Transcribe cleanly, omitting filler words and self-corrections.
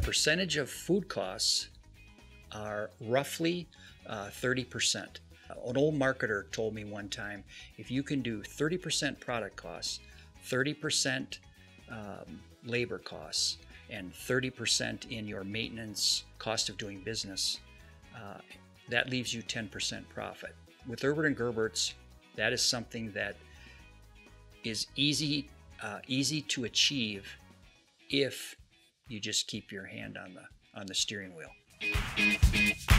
percentage of food costs are roughly 30%. An old marketer told me one time, if you can do 30% product costs, 30% labor costs, and 30% in your maintenance cost of doing business, that leaves you 10% profit. With Erbert and Gerbert's, that is something that is easy to achieve if you just keep your hand on the steering wheel.